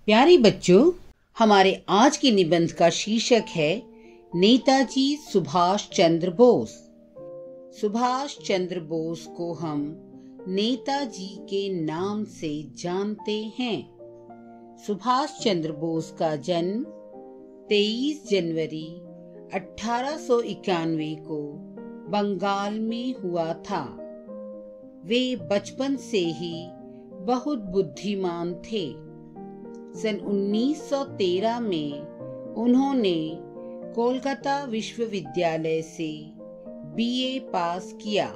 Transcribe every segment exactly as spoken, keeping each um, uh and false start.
प्यारे बच्चों, हमारे आज के निबंध का शीर्षक है नेताजी सुभाष चंद्र बोस। सुभाष चंद्र बोस को हम नेताजी के नाम से जानते हैं। सुभाष चंद्र बोस का जन्म तेईस जनवरी अठारह सौ इक्यानवे को बंगाल में हुआ था। वे बचपन से ही बहुत बुद्धिमान थे। सन उन्नीस सौ तेरह में उन्होंने कोलकाता विश्वविद्यालय से बीए पास किया।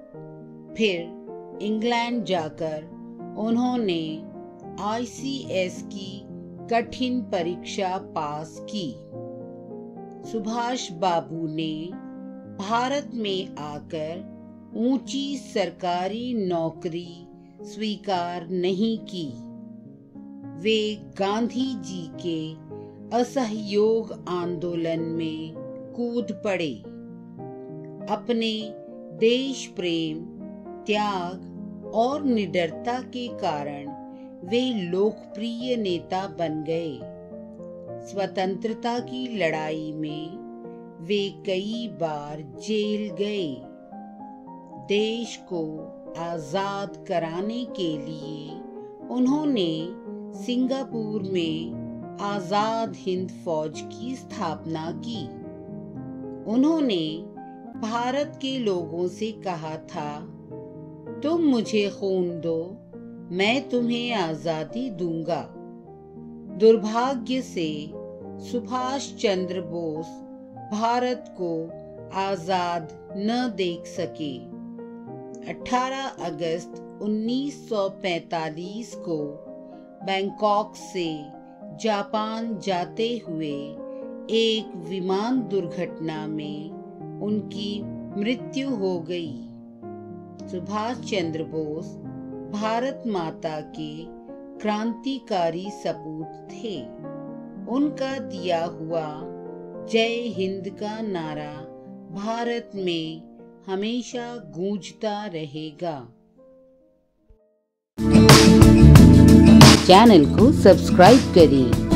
फिर इंग्लैंड जाकर उन्होंने आईसीएस की कठिन परीक्षा पास की। सुभाष बाबू ने भारत में आकर ऊंची सरकारी नौकरी स्वीकार नहीं की। वे गांधी जी के असहयोग आंदोलन में कूद पड़े। अपने देश प्रेम, त्याग और निडरता के कारण वे लोकप्रिय नेता बन गए। स्वतंत्रता की लड़ाई में वे कई बार जेल गए। देश को आजाद कराने के लिए उन्होंने सिंगापुर में आजाद हिंद फौज की स्थापना की। उन्होंने भारत के लोगों से कहा था, तुम मुझे खून दो, मैं तुम्हें आजादी दूंगा। दुर्भाग्य से सुभाष चंद्र बोस भारत को आजाद न देख सके। अठारह अगस्त उन्नीस सौ पैंतालीस को बैंकॉक से जापान जाते हुए एक विमान दुर्घटना में उनकी मृत्यु हो गई। सुभाष चंद्र बोस भारत माता के क्रांतिकारी सपूत थे। उनका दिया हुआ जय हिंद का नारा भारत में हमेशा गूंजता रहेगा। चैनल को सब्सक्राइब करें।